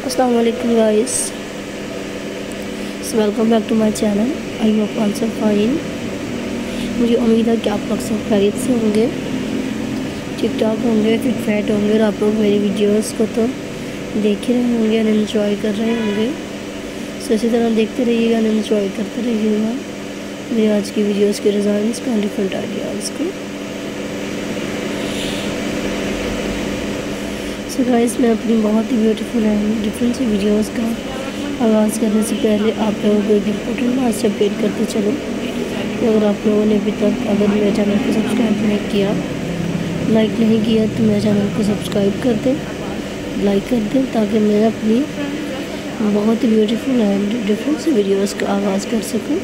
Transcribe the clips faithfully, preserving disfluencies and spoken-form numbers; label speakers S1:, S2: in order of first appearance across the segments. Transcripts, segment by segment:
S1: अस्सलाम वालेकुम guys, welcome back to my channel. I hope all सब फाइन। मुझे उम्मीद है कि आप लोग सब खैरियत से होंगे, ठीक ठाक होंगे, फिट फैट होंगे और आप लोग मेरी वीडियोस को तो देख ही रहे होंगे और इन्जॉय कर रहे होंगे। सो इसी तरह देखते रहिएगा और इन्जॉय करते रहिएगा मेरी आज की वीडियोस के डिज़ाइंस का, डिफरेंट आइडियाज़ को। सो गाइस, मैं अपनी बहुत ही ब्यूटीफुल एंड डिफरेंट सी वीडियोस का आगाज़ करने से पहले आप लोगों को एक इम्पोर्टेंट बात से अपडेट करते चलो कि अगर आप लोगों ने अभी तक अगर मेरे चैनल को सब्सक्राइब नहीं किया, लाइक नहीं किया, तो मेरे चैनल को सब्सक्राइब कर दें, लाइक कर दें, ताकि मैं अपनी बहुत ही ब्यूटीफुल एंड डिफरेंट सी वीडियोस का आगाज़ कर सकूँ।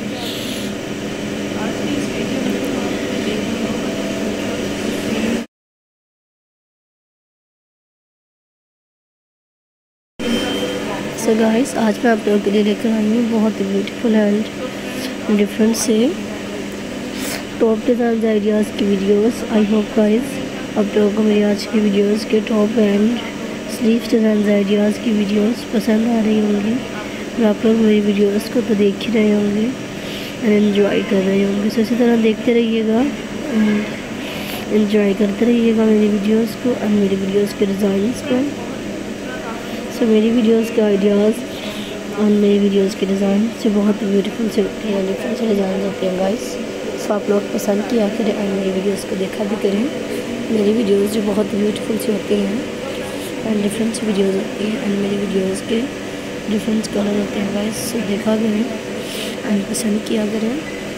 S1: सो गाइस, आज मैं आप लोगों के लिए लेकर आई हूँ बहुत ही ब्यूटीफुल एंड डिफरेंट से टॉप डिज़ाइन आइडियाज़ की वीडियोस। आई होप गाइस आप लोगों को मेरी आज की वीडियोस के top and sleeves design ideas की वीडियोस पसंद आ रही होंगी और आप लोग मेरी वीडियोस को तो देख ही रहे होंगे और एंजॉय कर रहे होंगे। सो इसी तरह देखते रहिएगा, एंजॉय करते रहिएगा मेरी वीडियोस को और मेरी वीडियोस के डिज़ाइंस को। सो so, मेरी वीडियोस के आइडियाज़ और मेरी वीडियोस के डिज़ाइन से बहुत ब्यूटीफुल से होते हैं, डिफरेंट से डिज़ाइन होते हैं गाइस। सो आप लोग पसंद किया करें और मेरी वीडियोस को देखा भी करें। मेरी वीडियोस जो बहुत ब्यूटीफुल से होती हैं एंड डिफरेंट सी वीडियोस होती हैं एंड मेरी वीडियोस के डिफरेंट कलर होते हैं गाइस। सो देखा करें एंड पसंद किया करें।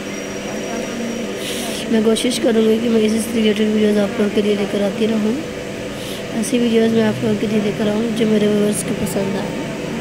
S1: मैं कोशिश करूँगी कि मैं इसी रिलेटेड वीडियोज़ आप लोगों के लिए लेकर आती रहूँ। ऐसी वीडियोस मैं आप लोगों के लिए लेकर आऊँ जो मेरे व्यूअर्स को पसंद आए।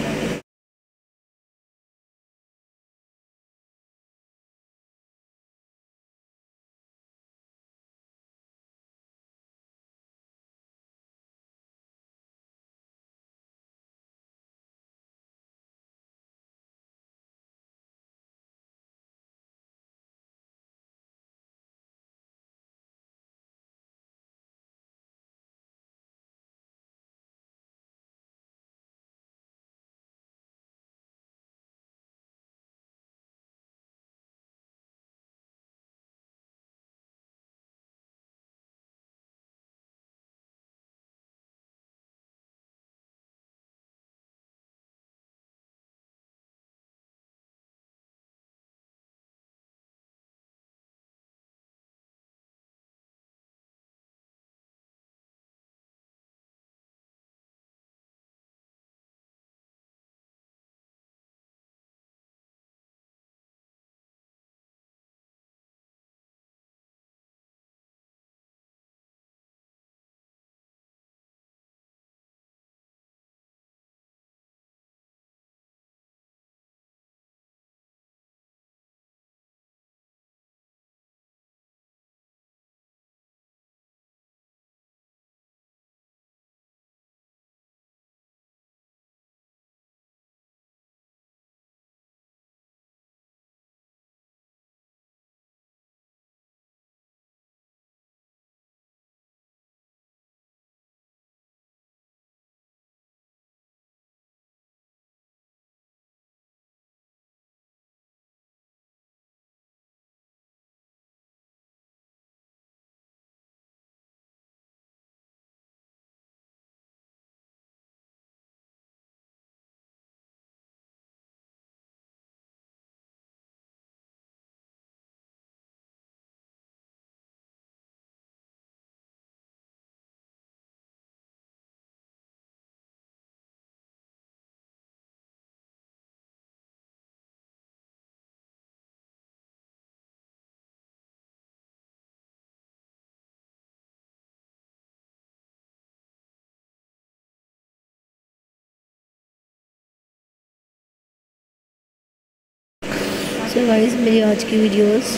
S1: सो गाइस, मेरी आज की वीडियोस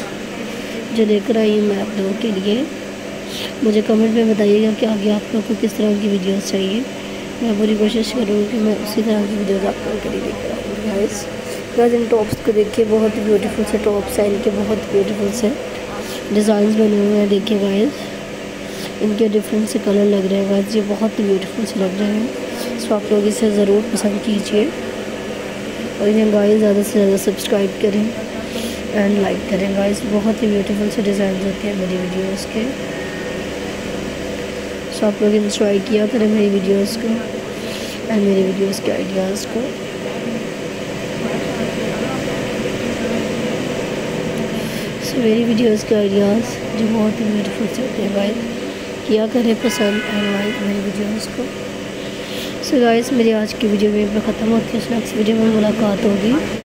S1: जो लेकर आई हूँ मैं आप लोगों के लिए, मुझे कमेंट में बताइएगा कि आगे आप लोगों को किस तरह की वीडियोस चाहिए। मैं पूरी कोशिश करूँगी कि मैं उसी तरह की वीडियोस आप लोगों के लिए लेकर आऊँगी। गाइस गाइस इन टॉप्स को देखिए, बहुत ब्यूटीफुल से टॉप्स हैं, इनके बहुत ब्यूटीफुल से डिज़ाइंस बने हुए हैं। देखिए गाइस, इनके डिफरेंट से कलर लग रहे हैं गाइस, ये बहुत ही ब्यूटीफुल से लग रहे हैं। सो आप लोग इसे ज़रूर पसंद कीजिए और इन्हें गाइस ज़्यादा से ज़्यादा सब्सक्राइब करें एंड लाइक करें गाइस। बहुत ही ब्यूटीफुल से डिज़ाइन होते हैं मेरी वीडियोस के। सो आप लोग इंजॉय किया करें मेरी वीडियोस को एंड मेरी वीडियोस के आइडियाज़ को। सो मेरी वीडियोस के आइडियाज़ जो बहुत ही ब्यूटीफुल से होते हैं गाइस, किया करें पसंद एंड लाइक मेरी वीडियोस को। सो गाइस मेरी आज की वीडियो में ख़त्म होती है। नेक्स्ट वीडियो में मुलाकात होगी।